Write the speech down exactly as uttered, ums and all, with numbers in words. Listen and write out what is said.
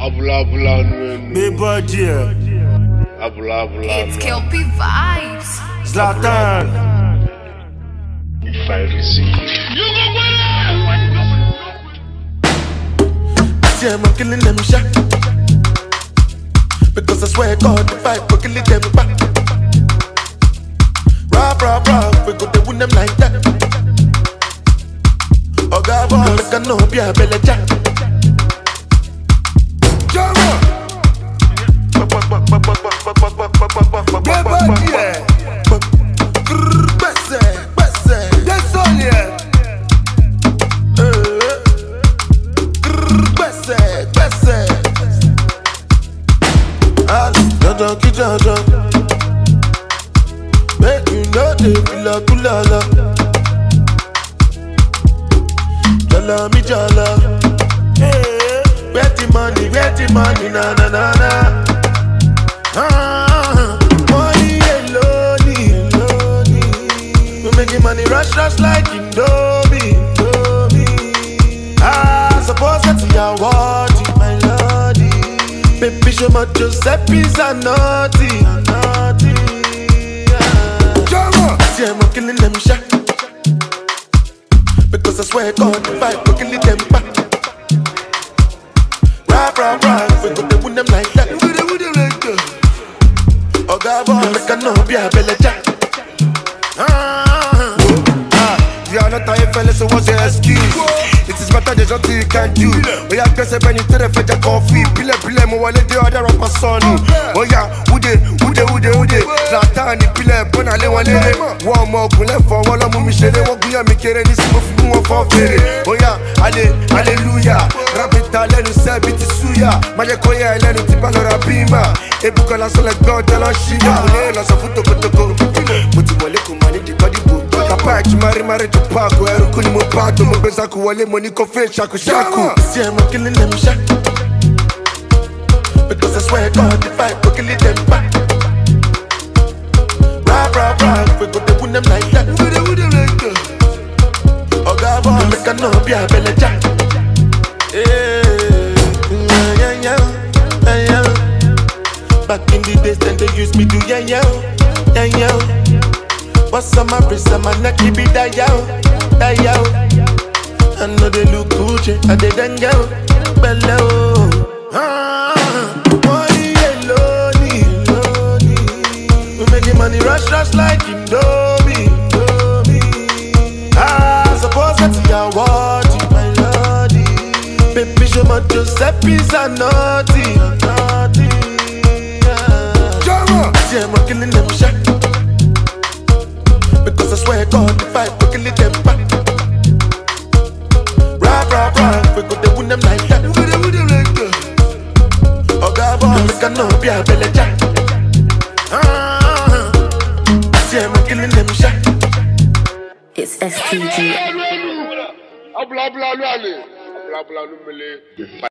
Abula abula Big budget. Abula abula. It's Kelpie Vibes. Zlatan. If I receive, See, I'm killing them shot. Because I swear God, if I go kill them back. Rap, rap, rap, we go to win them like that. Oh God, boy, I can know be a belly jack. Jaja, make you know they feel like kulala. Jala mi jala, hey, where the money, where the money, na na na na. Ah, money alone, alone. We making money rush, rush like Indomie, Indomie. Ah, suppose that's your word, my lordy. Baby, show my Giuseppe's a naughty, a naughty. Yeah. See, I'm killing them shot. Because I swear God, if I go kill them back. Rap, rap, rap, we go to win them like that. We go to win them like that. Oh God, boy, I can know be a belly jack. Ah, ah, you are not a fella, so what's your excuse? It is better there's nothing you can do. Oh yeah, guess I've been into the fed coffee. Pile pile mo wale de other rapper son. Oh yeah, ude ude ude ude. Zlatan ni pile bona le wale. One more kule for wala mu mi shere wo guya mi kere ni simu fu wo for fere. Oh yeah, ale hallelujah. Rabita le nu se biti suya. Maje koya le nu tipa lo rabima. E buka la so le god la shia. Le la so futo kotoko. Muti wale ku mani di body book. Kapag mari mari to pago eru kuni mo pato mo beza ku wale money ko fe shaku shaku. See, I'm killing them shot. Because I swear God, if I go kill them back. Rap, rap, rap, we go to win them like that. We go to win them like that. Oh God, boy, I can know be a belly jack. Yeah, yeah, yeah, yeah, yeah. Back in the days, then they used me to yeah, yeah, yeah, yeah. What's on my wrist and my neck, keep it that yo, that yo. I know they look Gucci, I they done yo, below. Ah, money alone, alone. We making money rush, rush like Indomie, Indomie. Ah, suppose that's your word, my lordy. Baby, show my Giuseppe's a naughty, naughty. Yeah. See, I'm killing them shot. Because I swear God, if I go kill them back. Rap, rap, rap, we go to win them like that. We go to win them like that. Oh God, boy, I can know be a belly jack. Ah, see, I'm killing them shot. It's S T G. abula abula abula abula abula abula.